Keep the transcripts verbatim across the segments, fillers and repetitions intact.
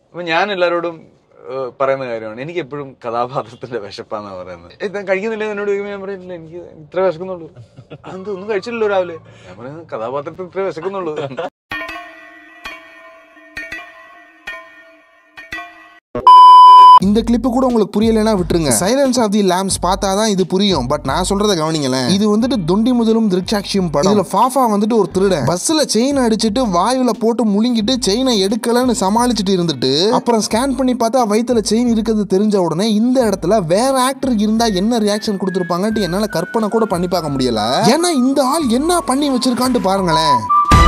അപ്പൊ ഞാൻ എല്ലാവരോടും പറയുന്ന കാര്യമാണ്, എനിക്ക് എപ്പോഴും കഥാപാത്രത്തിന്റെ വിശപ്പാന്നാ പറയുന്നത്. ഇതാ കഴിക്കുന്നില്ല എന്നോട് ചോദിക്കുമ്പോൾ ഞാൻ പറയുന്നില്ല, എനിക്ക് ഇത്ര വിശക്കുന്നുള്ളൂ. അത് ഒന്നും കഴിച്ചില്ലല്ലോ രാവിലെ. ഞാൻ പറയുന്നത് കഥാപാത്രത്തിൽ ഇത്ര വിശക്കുന്നുള്ളൂ. இந்த கிளிப்பு கூட உங்களுக்கு புரியலனா விட்டுருங்க. சைலன்ஸ் ஆஃப் தி லாம்ஸ் பார்த்தாதான் இது புரியும். பட் நான் சொல்றத கவனிங்களேன். இது வந்துட்டு தொண்டி முதலும் திருச்சாட்சியும் படம். இதுல ஃபாஃபா வந்துட்டு ஒரு திருடன் பஸ்ல செயின் அடிச்சிட்டு வாயுல போட்டு முழுங்கிட்டு செயினை எடுக்கலன்னு சமாளிச்சுட்டு இருந்துட்டு அப்புறம் ஸ்கேன் பண்ணி பார்த்தா வயித்துல செயின் இருக்கிறது தெரிஞ்ச உடனே இந்த இடத்துல வேற ஆக்டர் இருந்தா என்ன ரியாக்ஷன் கொடுத்துருப்பாங்கன்னு என்னால கற்பனை கூட பண்ணி பார்க்க முடியல. ஏன்னா இந்த ஆள் என்ன பண்ணி வச்சிருக்கான்னு பாருங்களேன்.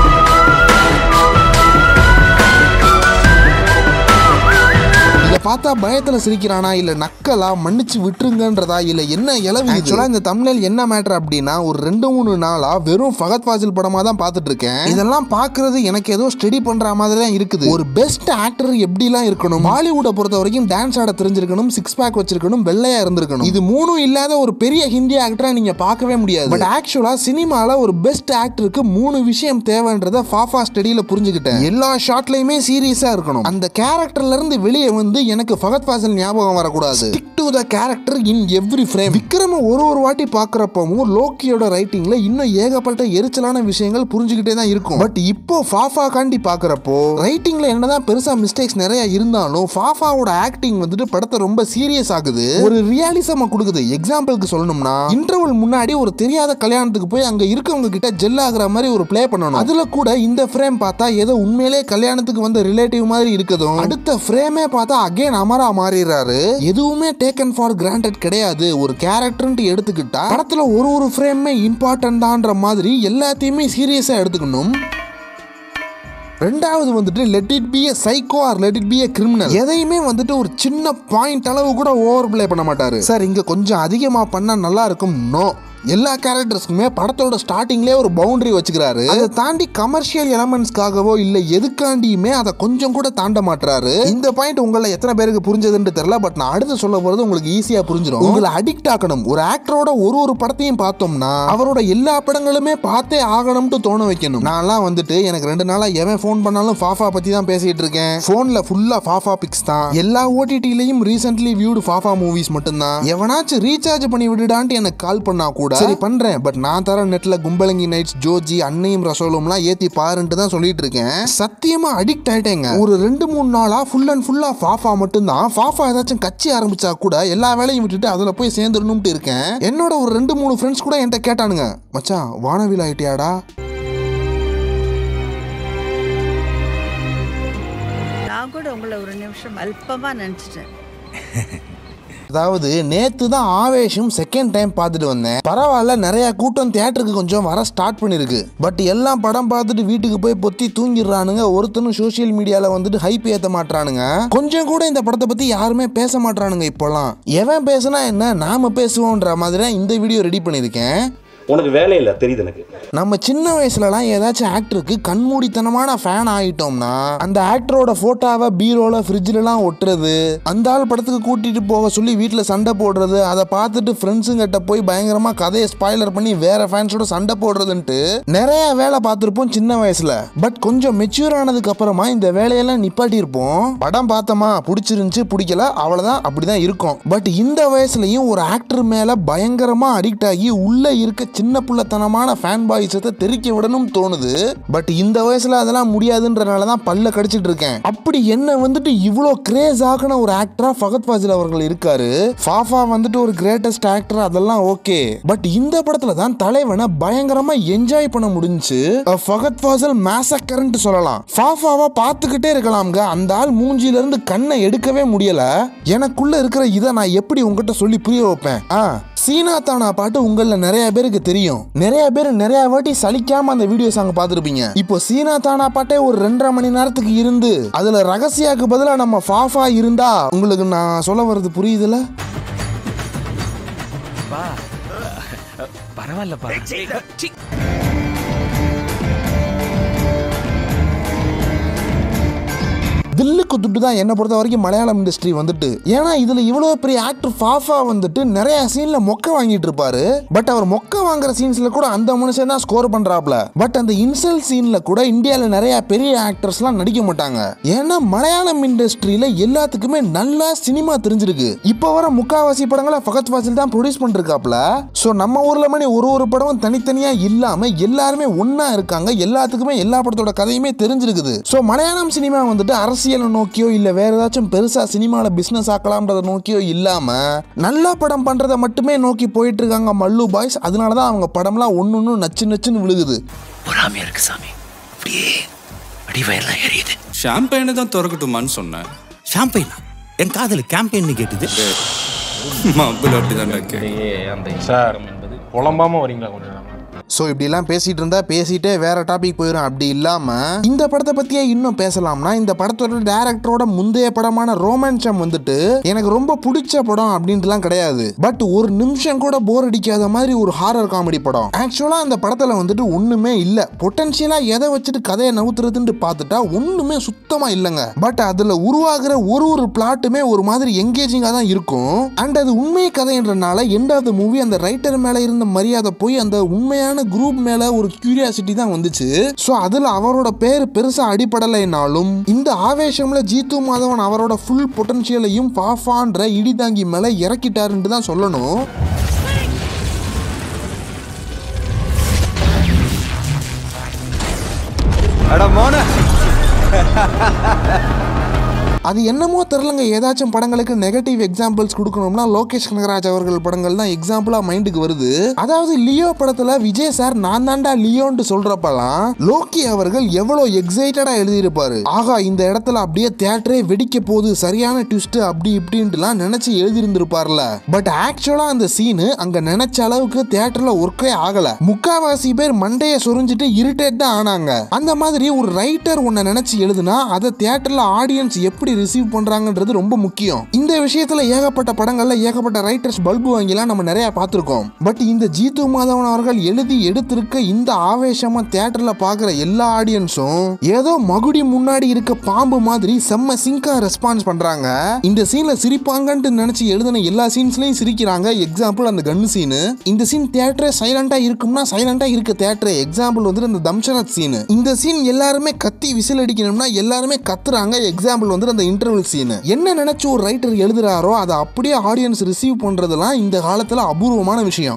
இத பார்த்தா பயத்துல சிரிக்கிறானா இல்ல நக்கலா மன்னிச்சு விட்டுருங்கன்றதா இல்ல என்ன இளவி? ஆக்சுவலா இந்த தம்ப்நெயில் என்ன மேட்டர் அப்படின்னா, ஒரு ரெண்டு மூணு நாளா வெறும் ஃபகத் ஃபாசில் படமா தான் பார்த்துட்டு இருக்கேன். இதெல்லாம் பாக்குறது எனக்கு ஏதோ ஸ்டடி பண்ற மாதிரி தான் இருக்குது. ஒரு பெஸ்ட் ஆக்டர் எப்படிலாம் இருக்கணும், பாலிவுட்டை பொறுத்த வரைக்கும் டான்ஸ் ஆட தெரிஞ்சிருக்கணும், சிக்ஸ் பேக் வச்சிருக்கணும், வெள்ளையா இருந்திருக்கணும். இது மூணும் இல்லாத ஒரு பெரிய ஹிந்தி ஆக்டரா நீங்க பார்க்கவே முடியாது. பட் ஆக்சுவலா சினிமால ஒரு பெஸ்ட் ஆக்டருக்கு மூணு விஷயம் தேவைன்றத ஃபாஃபா ஸ்டடியில புரிஞ்சுக்கிட்டேன். எல்லா ஷாட்லயுமே சீரியஸா இருக்கணும். அந்த கேரக்டர்ல இருந்து வெளியே வந்து எனக்கு ஃபகத் ஃபாசில் ஞாபகம் வரக்கூடாது. Stick to the character in every frame. Vikram ஒரு ஒரு வாட்டி பார்க்கறப்பவும் லோக்கியோட ரைட்டிங்ல இன்னும் ஏகப்பட்ட எரிச்சலான விஷயங்கள் புரிஞ்சுக்கிட்டே தான் இருக்கும். பட் இப்போ ஃபாஃபா காண்டி பார்க்கறப்போ ரைட்டிங்ல என்னதான் பெருசா மிஸ்டேக்ஸ் நிறைய இருந்தாலும் ஃபாஃபாவோட ஆக்டிங் வந்துட்டு படத்தை ரொம்ப சீரியஸ் ஆகுது, ஒரு ரியாலிசமா கொடுக்குது. எக்ஸாம்பிளுக்கு சொல்லணும்னா, இன்டர்வல் முன்னாடி ஒரு தெரியாத கல்யாணத்துக்கு போய் அங்க இருக்கவங்க கிட்ட ஜெல் ஆகுற மாதிரி ஒரு பிளே பண்ணணும். அதுல கூட இந்த ஃப்ரேம் பார்த்தா ஏதோ உண்மையிலே கல்யாணத்துக்கு வந்த ரிலேட்டிவ் மாதிரி இருக்குதும், அடுத்த ஃப்ரேமே பார்த்தா அகைன் அமரா மாறிடுறாரு. எதுவுமே டேக்கன் ஃபார் கிராண்டட் கிடையாது. ஒரு கேரக்டர்னு எடுத்துக்கிட்டா படத்துல ஒரு ஒரு ஃப்ரேமே இம்பார்ட்டன்ட் தான்ற மாதிரி எல்லாத்தையுமே சீரியஸா எடுத்துக்கணும். ரெண்டாவது வந்துட்டு let it be a psycho or let it be a criminal. எதையுமே வந்துட்டு ஒரு சின்ன பாயிண்ட் அளவு கூட ஓவர் பிளே பண்ண மாட்டாரு. சார் இங்க கொஞ்சம் அதிகமா பண்ணா நல்லா இருக்கும். நோ, எல்லா கேரக்டர்ஸ்க்குமே படத்தோட ஸ்டார்டிங்லேயே ஒரு பவுண்டரி வச்சுக்கிறாரு. அதை தாண்டி கமர்ஷியல் எலமெண்ட்ஸ்க்காகவோ இல்ல எதுக்காண்டியுமே அதை கொஞ்சம் கூட தாண்ட மாட்டாரு. இந்த பாயிண்ட் உங்களை எத்தனை பேருக்கு புரிஞ்சதுன்னு தெரியல. பட் நான் அடுத்து சொல்ல போறது உங்களுக்கு ஈஸியா புரிஞ்சிடும். உங்களை அடிக்ட் ஆகணும். ஒரு ஆக்டரோட ஒரு ஒரு படத்தையும் பார்த்தோம்னா அவரோட எல்லா படங்களுமே பார்த்தே ஆகணும்னு தோண வைக்கணும். நான்லாம் வந்துட்டு எனக்கு ரெண்டு நாளா எவன் ஃபோன் பண்ணாலும் ஃபாஃபா பத்தி தான் பேசிட்டு இருக்கேன். போன்ல ஃபுல்லா ஃபாஃபா பிக்ஸ் தான். எல்லா ஓடிடிலையும் ரீசென்ட்லி வியூடு ஃபாஃபா மூவிஸ் மட்டும் தான். எவனாச்சும் ரீசார்ஜ் பண்ணி விடுடான்ட்டு எனக்கு கால் பண்ணா கூட சரி பண்றேன். பட் நான் தர நெட்ல கும்பலங்கி நைட்ஸ், ஜோஜி, அன்னையும் ரசோலும்லாம் ஏத்தி பாருன்ட்டு தான் சொல்லிட்டு இருக்கேன். சத்தியமா அடிக்ட் ஆயிட்டேங்க. ஒரு ரெண்டு மூணு நாளா ஃபுல் அண்ட் ஃபுல்லா ஃபாஃபா மட்டும் தான். ஃபாஃபா ஏதாச்சும் கட்சி ஆரம்பிச்சா கூட எல்லா வேலையும் விட்டுட்டு அதுல போய் சேர்ந்துடணும்ட்டு இருக்கேன். என்னோட ஒரு ரெண்டு மூணு ஃப்ரெண்ட்ஸ் கூட என்கிட்ட கேட்டானுங்க, மச்சான் வானவில் ஆயிட்டியாடா? நான் கூட உங்களை ஒரு நிமிஷம் அல்பமா நினைச்சிட்டேன். அதாவது நேத்து தான் ஆவேஷம் செகண்ட் டைம் பார்த்துட்டு வந்தேன். பரவாயில்ல, நிறைய கூட்டம் தியேட்டருக்கு கொஞ்சம் வர ஸ்டார்ட் பண்ணிருக்கு. பட் எல்லாம் படம் பார்த்துட்டு வீட்டுக்கு போய் பொத்தி தூங்கிடுறானுங்க. ஒருத்தனும் சோசியல் மீடியால வந்துட்டு ஹைப் ஏத்த மாட்டானுங்க. கொஞ்சம் கூட இந்த படத்தை பத்தி யாருமே பேச மாட்டானுங்க. இப்போலாம் எவன் பேசுனா என்ன, நாம பேசுவோன்ற மாதிரி இந்த வீடியோ ரெடி பண்ணியிருக்கேன். உனக்கு வேலை இல்லை தெரியுது எனக்கு. நம்ம சின்ன வயசுலலாம் ஏதாச்சும் ஆக்டருக்கு கண்மூடித்தனமான ஃபேன் ஆகிட்டோம்னா அந்த ஆக்டரோட போட்டோவை பீரோல ஃப்ரிட்ஜ்லாம் ஒட்டுறது, அந்த ஆள் படத்துக்கு கூட்டிட்டு போக சொல்லி வீட்டில் சண்டை போடுறது, அதை பார்த்துட்டு ஃப்ரெண்ட்ஸுங்கிட்ட போய் பயங்கரமா கதையை ஸ்பாய்லர் பண்ணி வேற ஃபேன்ஸோட சண்டை போடுறதுன்ட்டு நிறைய வேலை பார்த்துருப்போம் சின்ன வயசுல. பட் கொஞ்சம் மெச்சூர் ஆனதுக்கு அப்புறமா இந்த வேலையெல்லாம் நிப்பாட்டியிருப்போம். படம் பார்த்தோமா, பிடிச்சிருந்துச்சு, பிடிக்கல, அவ்வளவுதான், அப்படிதான் இருக்கும். பட் இந்த வயசுலயும் ஒரு ஆக்டர் மேல பயங்கரமா அடிக்ட் ஆகி உள்ள இருக்க சின்ன புள்ளத்தனமான ஃபேன் பாய்ஸத்தை தெரிக்க விடணும் தோணுது. பட் இந்த வயசுல அதெல்லாம் முடியாதுன்றனால தான் பல்ல கடிச்சிட்டு இருக்கேன். அப்படி என்ன வந்துட்டு இவ்வளோ கிரேஸ் ஆகின ஒரு ஆக்டரா ஃபகத் ஃபாசில் அவர்கள் இருக்காரு. ஃபாஃபா வந்துட்டு ஒரு கிரேட்டஸ்ட் ஆக்டர், அதெல்லாம் ஓகே. பட் இந்த படத்துல தான் தலைவனை பயங்கரமா என்ஜாய் பண்ண முடிஞ்சு. ஃபகத் ஃபாசில் மேசக்கர்னு சொல்லலாம். ஃபாஃபாவா பார்த்துக்கிட்டே இருக்கலாம்ங்க. அந்த ஆள் மூஞ்சில இருந்து கண்ணை எடுக்கவே முடியல. எனக்குள்ள இருக்கிற இதை நான் எப்படி உங்ககிட்ட சொல்லி புரிய வைப்பேன்? ஆ சீனா தானா பாட்டு உங்கள நிறைய பேருக்கு தெரியும். நிறைய பேர் நிறைய வாட்டி சலிக்காம அந்த வீடியோ சாங் பார்த்துருப்பீங்க. இப்போ சீனா தானா பாட்டே ஒரு ரெண்டரை மணி நேரத்துக்கு இருந்து அதுல ரகசியாக்கு பதிலா நம்ம ஃபாஃபா இருந்தா உங்களுக்கு நான் சொல்ல வர்றது புரியுதுல? பரவாயில்லப்பா. தில்லு நாக்கு துட்டு தான் என்ன பொறுத்த வரைக்கும் மலையாளம் இண்டஸ்ட்ரி வந்துட்டு. ஏன்னா இதுல இவ்வளவு பெரிய ஆக்டர் ஃபாஃபா வந்துட்டு நிறைய சீன்ல மொக்க வாங்கிட்டு இருப்பாரு. பட் அவர் மொக்க வாங்குற சீன்ஸ்ல கூட அந்த மனுஷன் தான் ஸ்கோர் பண்றாப்ல. பட் அந்த இன்சல் சீன்ல கூட இந்தியால நிறைய பெரிய ஆக்டர்ஸ்லாம் நடிக்க மாட்டாங்க. ஏன்னா மலையாளம் இண்டஸ்ட்ரியில எல்லாத்துக்குமே நல்லா சினிமா தெரிஞ்சிருக்கு. இப்ப வர முக்காவாசி படங்களை ஃபகத் ஃபாசில் தான் ப்ரொடியூஸ் பண்ணிருக்காப்ல. சோ நம்ம ஊர்ல மாதிரி ஒரு ஒரு படமும் தனித்தனியா இல்லாம எல்லாருமே ஒன்னா இருக்காங்க. எல்லாத்துக்குமே எல்லா படத்தோட கதையுமே தெரிஞ்சிருக்குது. சோ மலையாளம் சினிமா வந்துட்டு அரசியலை நோக்கியோ இல்ல வேற ஏதாச்சும் பெருசா சினிமால பிசினஸ் ஆக்கலாம்ன்றத நோக்கியோ இல்லாம நல்ல படம் பண்றதை மட்டுமே நோக்கி போயிட்டு இருக்காங்க மல்லு பாய்ஸ். அதனாலதான் அவங்க படம்லாம் ஒன்னொன்னு நச்சு நச்சுன்னு விழுகுது. பொறாமையா இருக்கு சாமி. அப்படியே அடிவயர்லாம் எரியுது. ஷாம்பெயினை தான் திறக்கட்டுமான்னு சொன்னேன். ஷாம்பெயினா? என் காதல கேம்பெயின் கேட்டுது. சார் புலம்பாம வரீங்களா கொஞ்சம்? ஸோ இப்படிலாம் பேசிட்டு இருந்தா பேசிட்டே வேற டாபிக் போயிடும். அப்படி இல்லாம இந்த படத்தை பத்தியே இன்னும் பேசலாம்னா, இந்த படத்தோட டைரக்டரோட முந்தைய படமான ரோமான்சம் வந்துட்டு எனக்கு ரொம்ப பிடிச்ச படம் அப்படின்ட்டுலாம் கிடையாது. பட் ஒரு நிமிஷம் கூட போர் அடிக்காத மாதிரி ஒரு ஹாரர் காமெடி படம். ஆக்சுவலா அந்த படத்துல வந்துட்டு ஒண்ணுமே இல்ல. பொட்டன்ஷியலா எதை வச்சுட்டு கதையை நவுத்துறதுன்னு பார்த்துட்டா ஒண்ணுமே சுத்தமா இல்லைங்க. பட் அதுல உருவாகிற ஒரு ஒரு பிளாட்டுமே ஒரு மாதிரி எங்கேஜிங்கா தான் இருக்கும். அண்ட் அது உண்மை கதைன்றனால எண்ட் ஆஃப் த மூவி அந்த ரைட்டர் மேல இருந்த மரியாதை போய் அந்த உண்மையான குரூப் மேல ஒரு கியூரியாசிட்டி தான் வந்துச்சு. சோ அதுல அவரோட பேர் பெருசா அடிபடலைனாலும் இந்த ஆவேசம்ல ஜீத்து மாதவன் அவரோட ஃபுல் பொட்டன்ஷியலையும் ஃபாஃபான்ற இடிதாங்கி மேல இறக்கிட்டாருன்னு தான் சொல்லணும். அட மோன அது என்னமோ தெரியலங்க. ஏதாச்சும் படங்களுக்கு நெகட்டிவ் எக்ஸாம்பிள்ஸ் கொடுக்கணும்னா லோகேஷ் கனகராஜ் அவர்கள் படங்கள் தான் எக்ஸாம்பிளா மைண்டுக்கு வருது. அதாவது லியோ படத்துல விஜய் சார் நான் தாண்டா லியோன்னு சொல்றப்பலாம் லோக்கி அவர்கள் எவ்வளவு எக்ஸைட்டடா எழுதியிருப்பாரு. ஆகா இந்த இடத்துல அப்படியே தியேட்டரே வெடிக்க போகுது, சரியான ட்விஸ்ட் அப்படி இப்படின்ட்டுலாம் நினைச்சு எழுதியிருந்திருப்பார்ல. பட் ஆக்சுவலா அந்த சீனு அங்க நினைச்ச அளவுக்கு தியேட்டர்ல ஒர்க்கே ஆகல. முக்காவாசி பேர் மண்டைய சொரிஞ்சிட்டு இரிட்டேட் தான் ஆனாங்க. அந்த மாதிரி ஒரு ரைட்டர் ஒன்ன நினைச்சு எழுதுனா அதை தியேட்டர்ல ஆடியன்ஸ் எப்படி ரிசீவ் பண்றாங்கன்றது ரொம்ப முக்கியம். இந்த விஷயத்துல ஏகப்பட்ட படங்கள்ல ஏகப்பட்ட ரைட்டர்ஸ் பல்பு வாங்கிலாம் நம்ம நிறைய பார்த்திருக்கோம். பட் இந்த ஜீத்து மாதவன் அவர்கள் எழுதி எடுத்திருக்க இந்த ஆவேசமா தியேட்டர்ல பாக்குற எல்லா ஆடியன்ஸும் ஏதோ மகுடி முன்னாடி இருக்க பாம்பு மாதிரி செம்ம சிங்கா ரெஸ்பான்ஸ் பண்றாங்க. இந்த சீன்ல சிரிப்பாங்கன்னு நினைச்சு எழுதின எல்லா சீன்ஸ்லயும் சிரிக்கிறாங்க. எக்ஸாம்பிள் அந்த கன்னு சீனு. இந்த சீன் தியேட்டரே சைலண்டா இருக்கும்னா சைலண்டா இருக்க தியேட்டரே. எக்ஸாம்பிள் வந்து இந்த தம்ஷரத் சீனு. இந்த சீன் எல்லாருமே கத்தி விசில் அடிக்கணும்னா எல்லாருமே கத்துறாங்க. எக்ஸாம்பிள் வந்து அந்த இன்டர்வல் சீன். என்ன நினைச்சு ஒரு ரைட்டர் எழுதுறாரோ அதை அப்படியே ஆடியன்ஸ் ரிசீவ் பண்றதெல்லாம் இந்த காலத்துல அபூர்வமான விஷயம்.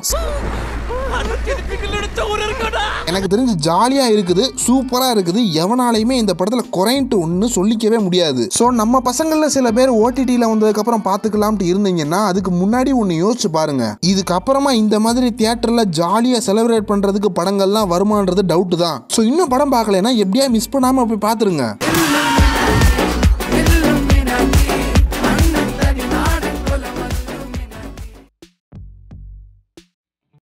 எனக்கு தெரிஞ்சு ஜாலியா இருக்குது, சூப்பரா இருக்குது. எவனாலையுமே இந்த படத்துல குறைன்ட்டு ஒன்னு சொல்லிக்கவே முடியாது. சோ நம்ம பசங்கள்ல சில பேர் ஓடிடில வந்ததுக்கு அப்புறம் பாத்துக்கலாம்னு இருந்தீங்கன்னா அதுக்கு முன்னாடி ஒன்னு யோசிச்சு பாருங்க. இதுக்கப்புறமா இந்த மாதிரி தியேட்டர்ல ஜாலியா செலிப்ரேட் பண்றதுக்கு படங்கள்லாம் வருமானது டவுட் தான். சோ இன்னும் படம் பார்க்கலன்னா எப்படியா மிஸ் பண்ணாம போய் பாத்துருங்க.